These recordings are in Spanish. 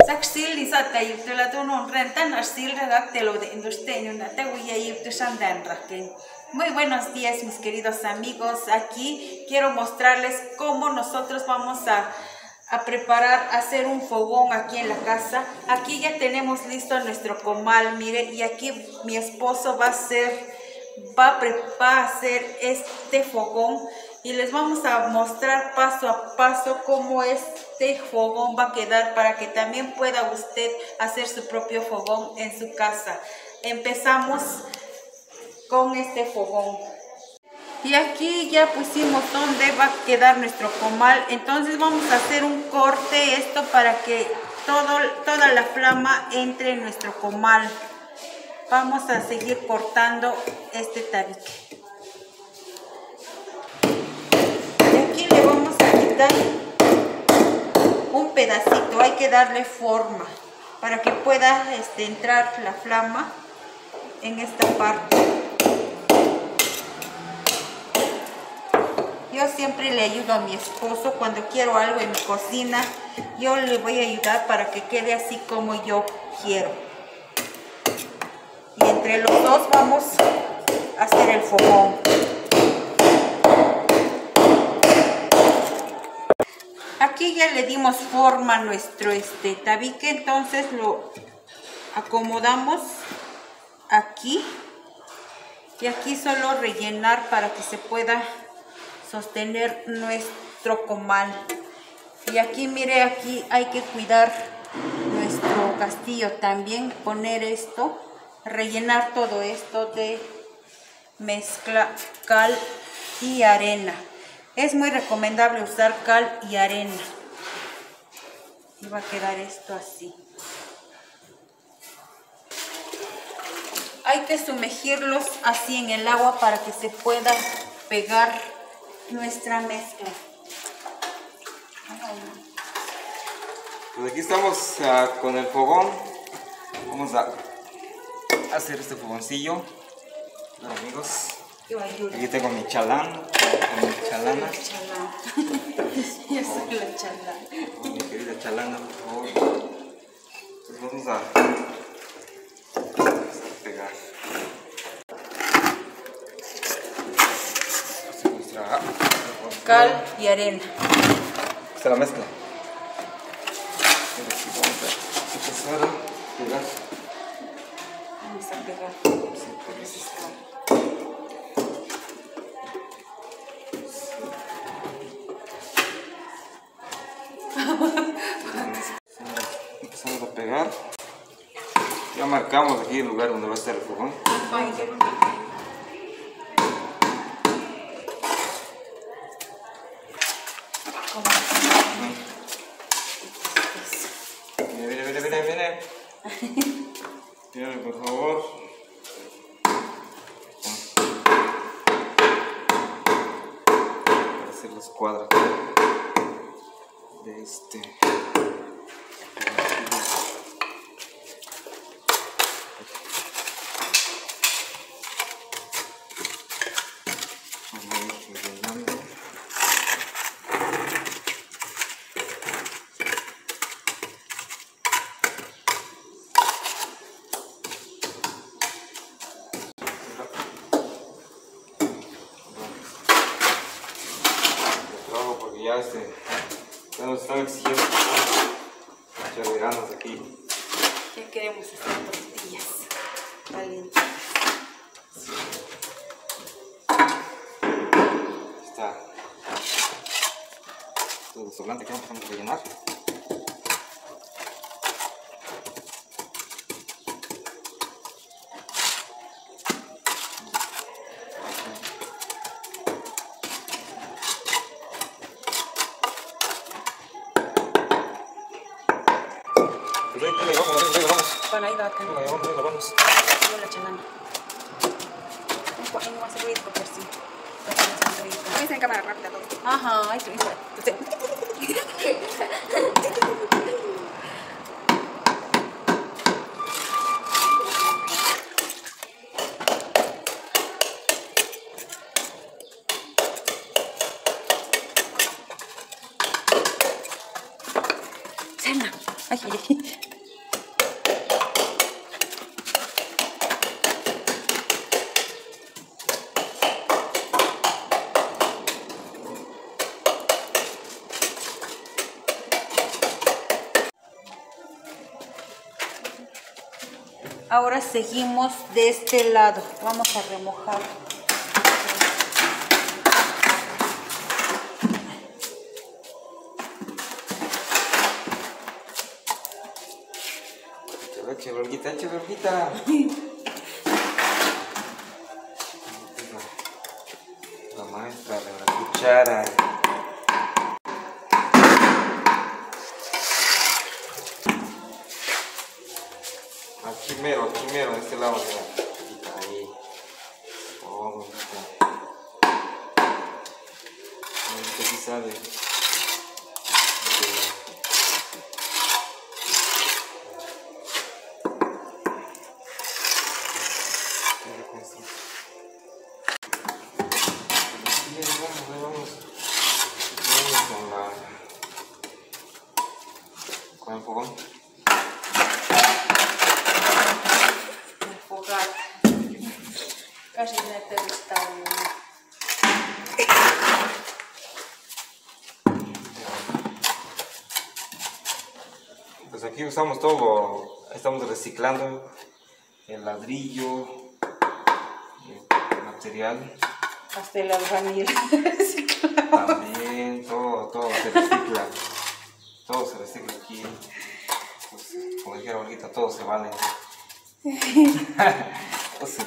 Saxil isata yutela tunon rentan arsil redactelo de industeño nate huya yutesandan raken. Muy buenos días mis queridos amigos, aquí quiero mostrarles cómo nosotros vamos a preparar, hacer un fogón aquí en la casa. Aquí ya tenemos listo nuestro comal, mire, y aquí mi esposo va a hacer este fogón y les vamos a mostrar paso a paso cómo este fogón va a quedar para que también pueda usted hacer su propio fogón en su casa. Empezamos con este fogón. Y aquí ya pusimos donde va a quedar nuestro comal. Entonces vamos a hacer un corte esto para que toda la flama entre en nuestro comal. Vamos a seguir cortando este tabique. Y aquí le vamos a quitar un pedacito. Hay que darle forma para que pueda entrar la flama en esta parte. Yo siempre le ayudo a mi esposo cuando quiero algo en mi cocina. Yo le voy a ayudar para que quede así como yo quiero. Y entre los dos vamos a hacer el fogón. Aquí ya le dimos forma a nuestro tabique, entonces lo acomodamos aquí. Y aquí solo rellenar para que se pueda sostener nuestro comal. Y aquí mire, aquí hay que cuidar nuestro castillo también, poner esto, rellenar todo esto de mezcla cal y arena. Es muy recomendable usar cal y arena. Y va a quedar esto así. Hay que sumergirlos así en el agua para que se pueda pegar nuestra mezcla. Pues aquí estamos con el fogón. Vamos a hacer este fogoncillo. Hola amigos. Aquí tengo mi chalán, mi chalana. Yo soy la chalana. Mi querida chalana, por favor. Pues vamos a pegar. Cal y arena. Esta es la mezcla. Vamos a empezar a pegar. Vamos a pegar. Empezamos a pegar. Ya marcamos aquí el lugar donde va a estar el fogón. Viene. Mírame, por favor. Para hacer los cuadros de este. Porque ya nos están exigiendo muchas ganas aquí. Ya queremos hacer tortillas calientes. Sí. Está todo sobrante que vamos a rellenar. Pues ahí vamos. Para ahí va acá. Vamos. Yo la chalana. Ahí no va a hacer ruido porque así. Voy a hacer en cámara rápida todo. Ajá, eso. Cena. Ay, ay, ay. Ahora seguimos de este lado. Vamos a remojar. Échale, Olguita, échale, Olguita. La maestra de la cuchara. Aquí mero, de este lado, mira. Ahí. Oh, ahorita sí sale. Con el fogón. Enfocar. Casi me te gusta. Pues aquí usamos todo, estamos reciclando el ladrillo, el material. Hasta el albañil. También, todo se recicla. Todo se recicla aquí. Pues, como dijera Olguita, todo se vale. Pues,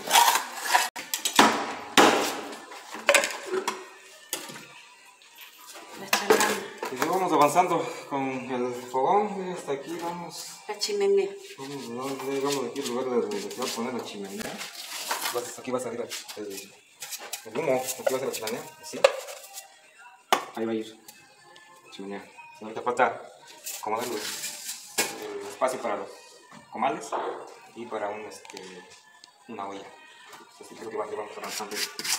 y luego vamos avanzando con el fogón. Y hasta aquí vamos. La chimenea. Vamos, llegamos aquí al lugar donde se va a poner la chimenea. Aquí va a salir el humo. Aquí va a ser la chimenea. Así. Ahí va a ir la chimenea. Ahorita falta acomodar el espacio para los comales y para una olla. Así creo que vamos avanzando.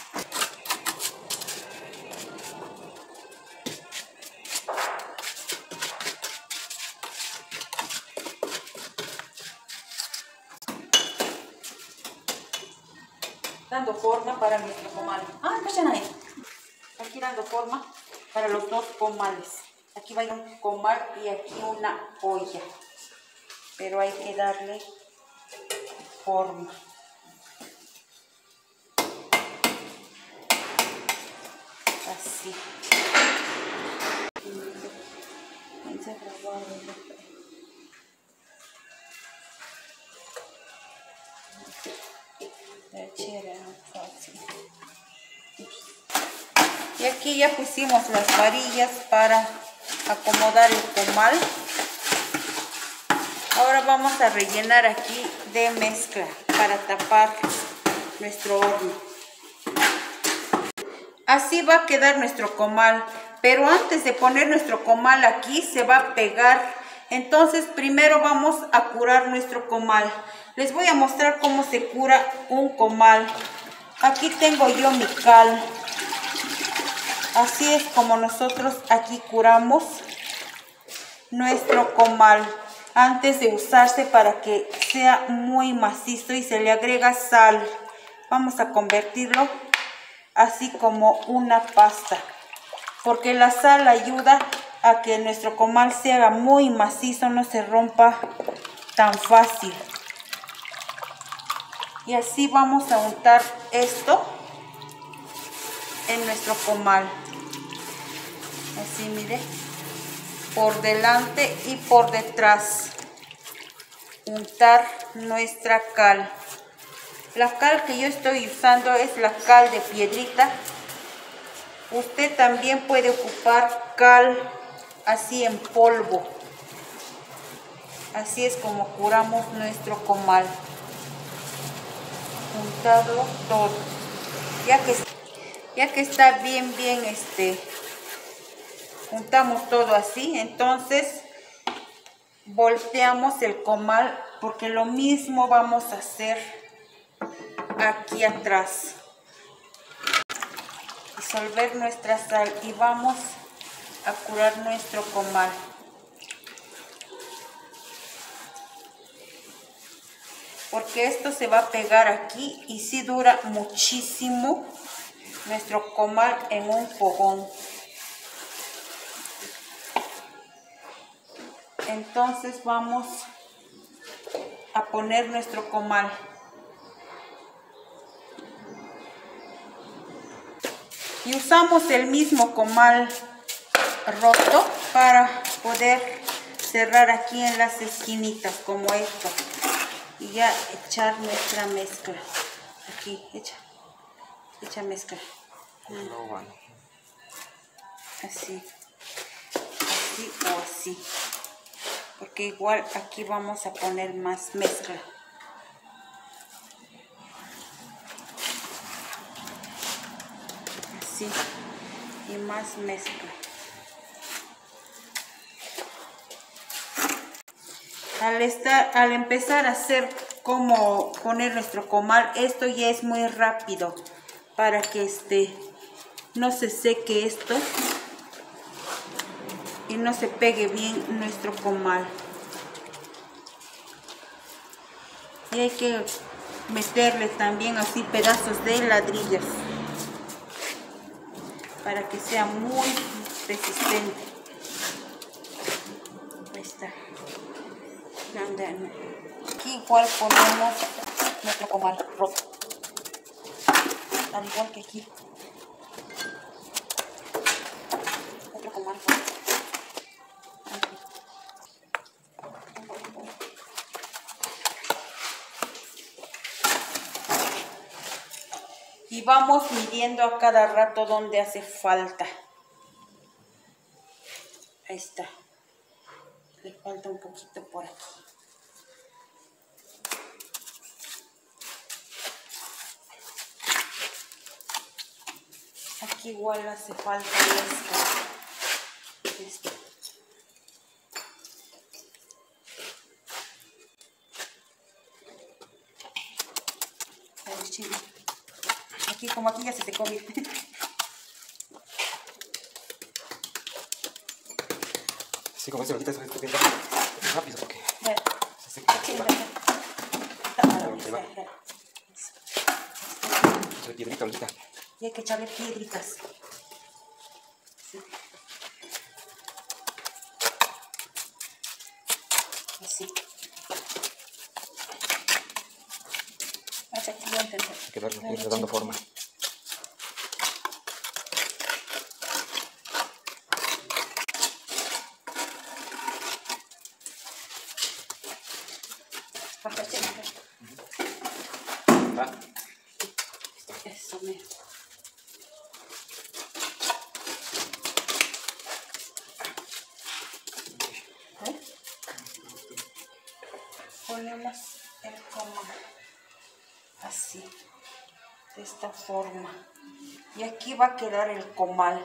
Dando forma para nuestro comal. Vayan ahí. Aquí dando forma para los dos comales. Aquí va un comal y aquí una olla. Pero hay que darle forma. Así. Y aquí ya pusimos las varillas para acomodar el comal. Ahora vamos a rellenar aquí de mezcla para tapar nuestro horno. Así va a quedar nuestro comal, pero antes de poner nuestro comal aquí se va a pegar. Entonces primero vamos a curar nuestro comal. Les voy a mostrar cómo se cura un comal. Aquí tengo yo mi cal. Así es como nosotros aquí curamos nuestro comal antes de usarse para que sea muy macizo, y se le agrega sal. Vamos a convertirlo así como una pasta, porque la sal ayuda a que nuestro comal se haga muy macizo, no se rompa tan fácil. Y así vamos a untar esto en nuestro comal. Así, mire, por delante y por detrás. Untar nuestra cal. La cal que yo estoy usando es la cal de piedrita. Usted también puede ocupar cal así en polvo. Así es como curamos nuestro comal. Untarlo todo. Ya que está bien, juntamos todo así, entonces volteamos el comal, porque lo mismo vamos a hacer aquí atrás. Disolver nuestra sal y vamos a curar nuestro comal. porque esto se va a pegar aquí y sí dura muchísimo nuestro comal en un fogón. Entonces vamos a poner nuestro comal. Y usamos el mismo comal roto para poder cerrar aquí en las esquinitas como esto. Y ya echar nuestra mezcla. Aquí, echa mezcla. Así. Así o así. Porque igual aquí vamos a poner más mezcla. Así. Y más mezcla. Al empezar a hacer como poner nuestro comal, esto ya es muy rápido para que no se seque esto y no se pegue bien nuestro comal. Y hay que meterle también así pedazos de ladrillos para que sea muy resistente. Ahí está. Aquí igual ponemos nuestro comal roto, al igual que aquí. Otro comal roto. Y vamos midiendo a cada rato donde hace falta. Ahí está. Le falta un poquito por aquí. Aquí igual hace falta esto. Aquí como aquí ya se secó bien. Sí, como dice ahorita, se va rápido porque se seca. Soy piedrita ahorita. Y hay que echarle piedritas. Sí. Así. Hay que darle dando forma. Eso mismo. Ponemos el comal así, de esta forma, y aquí va a quedar el comal.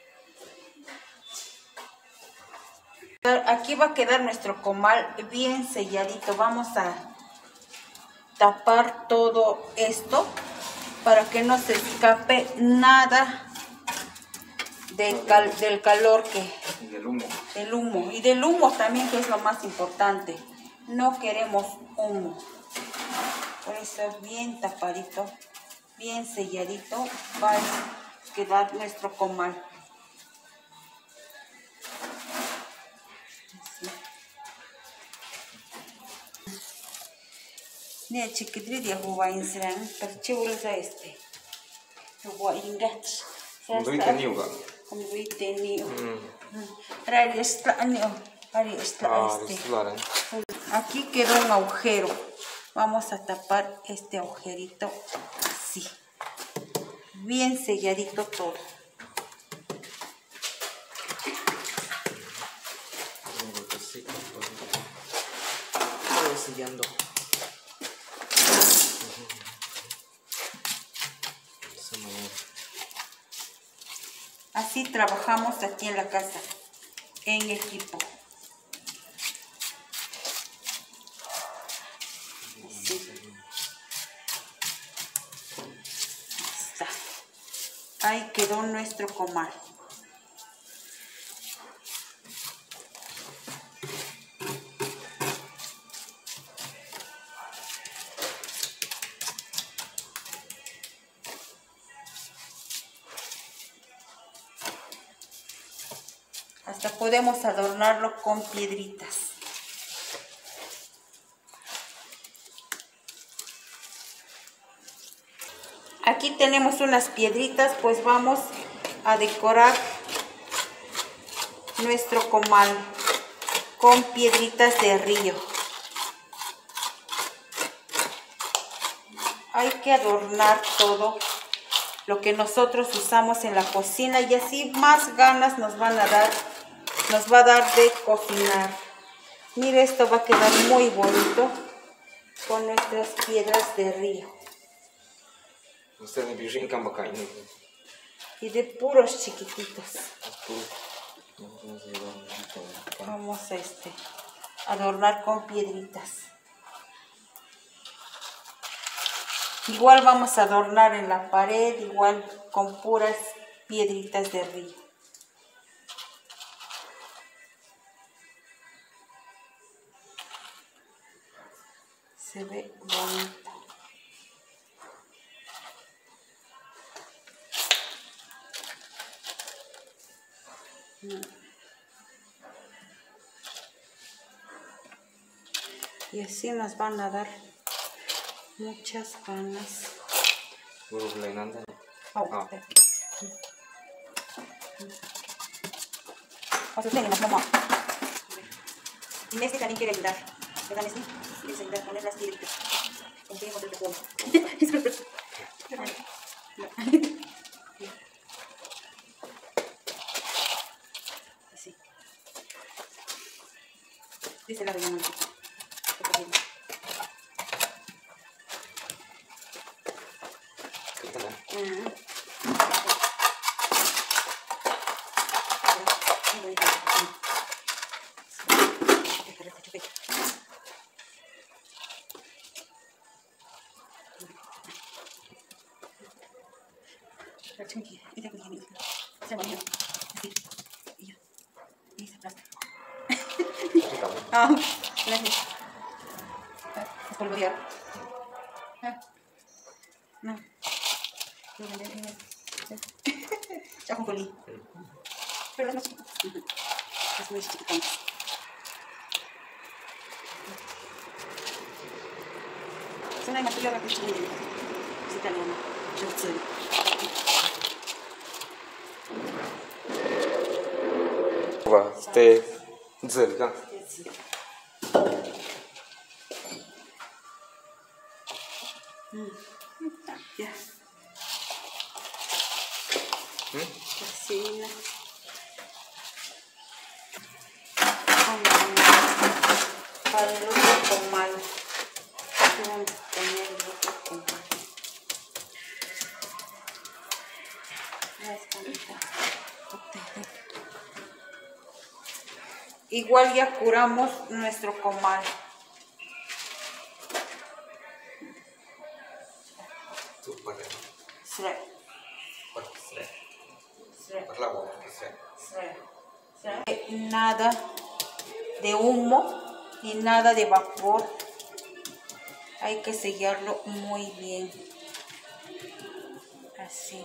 Aquí va a quedar nuestro comal bien selladito. Vamos a tapar todo esto para que no se escape nada del calor y del humo. Del humo. Y del humo también, que es lo más importante. No queremos humo. Por eso bien tapadito, bien selladito va a quedar nuestro comal. Ni chiquitría jugar en serán, pero chévere jugar ingach. Como veinte niuga. Como 20 niuga. Rari está Aquí quedó un agujero. Vamos a tapar este agujerito así. Bien selladito todo. Voy sellando. Así trabajamos aquí en la casa, en equipo. Así. Está. Ahí quedó nuestro comal. Hasta podemos adornarlo con piedritas. Aquí tenemos unas piedritas, pues vamos a decorar nuestro comal con piedritas de río. Hay que adornar todo lo que nosotros usamos en la cocina y así más ganas nos va a dar de cocinar. Mire, esto va a quedar muy bonito con nuestras piedras de río. Y de puros chiquititos. Vamos a adornar con piedritas. Igual vamos a adornar en la pared, igual con puras piedritas de río. Se ve bonito. Y así nos van a dar muchas ganas. Messi también quiere ayudar, ¿verdad, Messi? Quieres ayudar a poner las piedritas. Confiemos en el juego. Así. Dice la de la no. Ya con poli. Pero las más chiquitas. Las muy chiquitas. Son más chiquitas que chiquitas. Es italiana. Yo sé. Ya. Así. Para el otro comal. Vamos a poner el otro comal. Igual ya curamos nuestro comal. Nada de humo y nada de vapor. Hay que sellarlo muy bien. Así.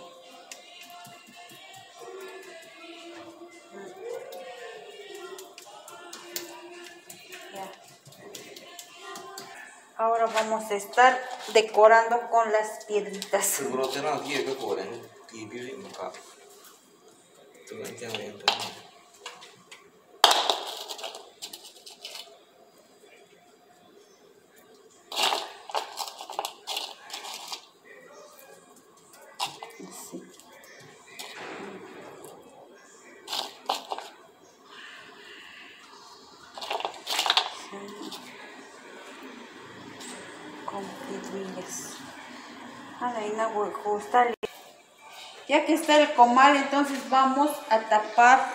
Ya. Ahora vamos a estar decorando con las piedritas. Con piedrillas. Ya que está el comal, entonces vamos a tapar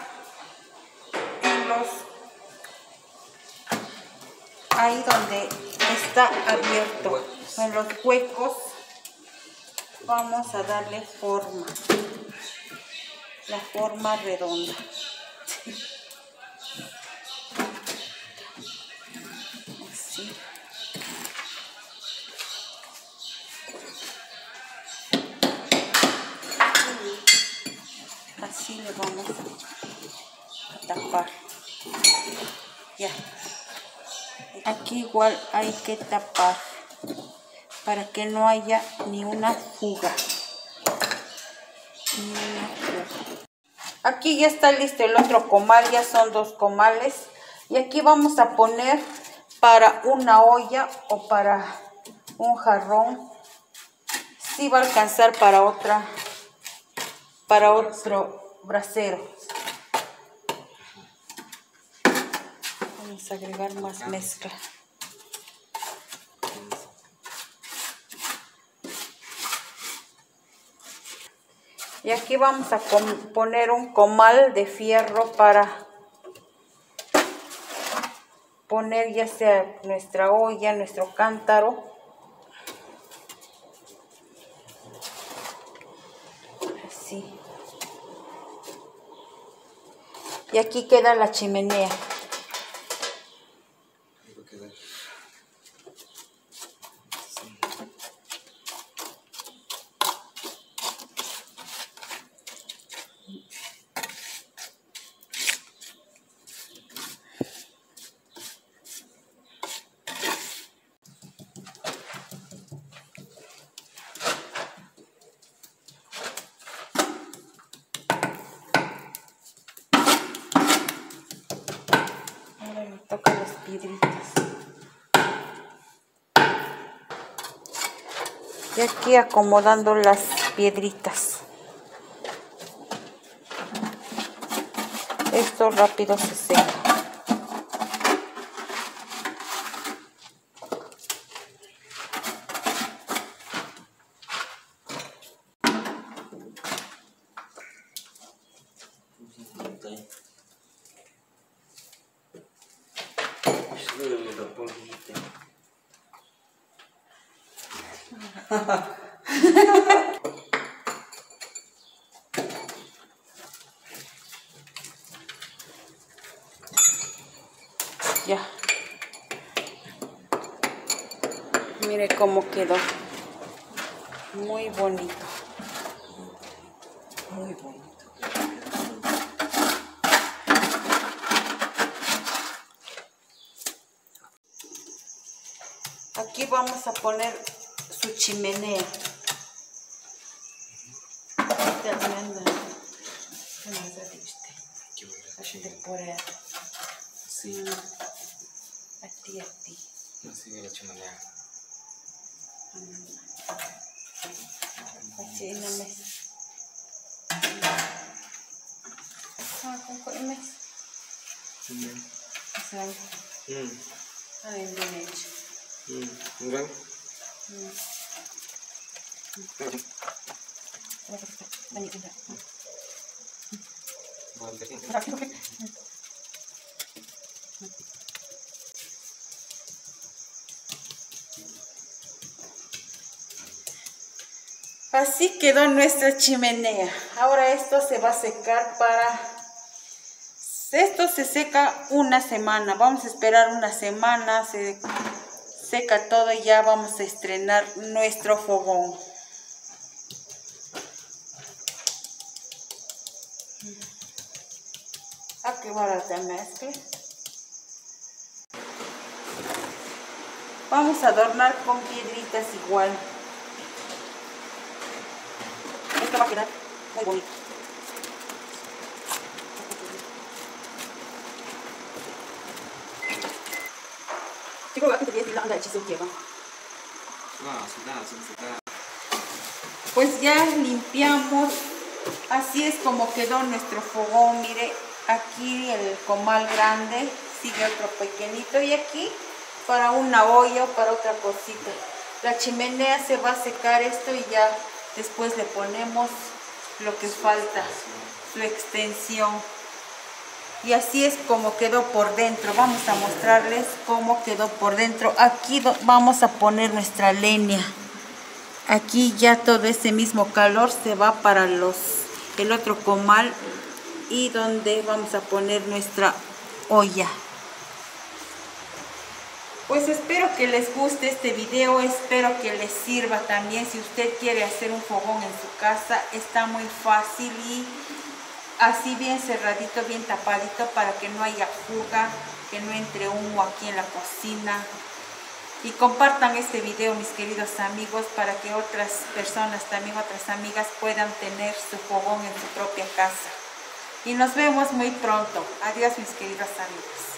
ahí donde está abierto, en los huecos. Vamos a darle forma, la forma redonda. Así. Así le vamos a tapar. tapar. Ya. Aquí igual hay que tapar para que no haya ni una fuga. Aquí ya está listo el otro comal, ya son 2 comales. Y aquí vamos a poner para una olla o para un jarrón. Sí va a alcanzar para otro brasero. Vamos a agregar más mezcla. Y aquí vamos a poner un comal de fierro para poner ya sea nuestra olla, nuestro cántaro. Así. Y aquí queda la chimenea. Me tocan las piedritas. Y aquí acomodando las piedritas. Esto rápido se seca. Ya. Mire cómo quedó. Muy bonito. Muy bonito. Aquí vamos a poner su chimenea. Sí. A ti. Así de la chimenea. Así en la mesa. ¿Con el mes? Ay, bien hecho. ¿Mira? Así quedó nuestra chimenea. Ahora esto se va a secar Esto se seca una semana. Vamos a esperar una semana. Se seca todo y ya vamos a estrenar nuestro fogón. A que barata mezcla. Vamos a adornar con piedritas igual. Esto va a quedar muy bonito. Pues ya limpiamos. Así es como quedó nuestro fogón. Mire, aquí el comal grande, sigue otro pequeñito y aquí para una olla o para otra cosita. La chimenea se va a secar esto y ya después le ponemos lo que falta, su extensión. Y así es como quedó por dentro. Vamos a mostrarles cómo quedó por dentro. Aquí vamos a poner nuestra leña. Aquí ya todo ese mismo calor se va para el otro comal y donde vamos a poner nuestra olla. Pues espero que les guste este video, espero que les sirva también. Si usted quiere hacer un fogón en su casa, está muy fácil y así bien cerradito, bien tapadito, para que no haya fuga, que no entre humo aquí en la cocina. Y compartan este video, mis queridos amigos, para que otras personas, también otras amigas, puedan tener su fogón en su propia casa. Y nos vemos muy pronto. Adiós, mis queridos amigos.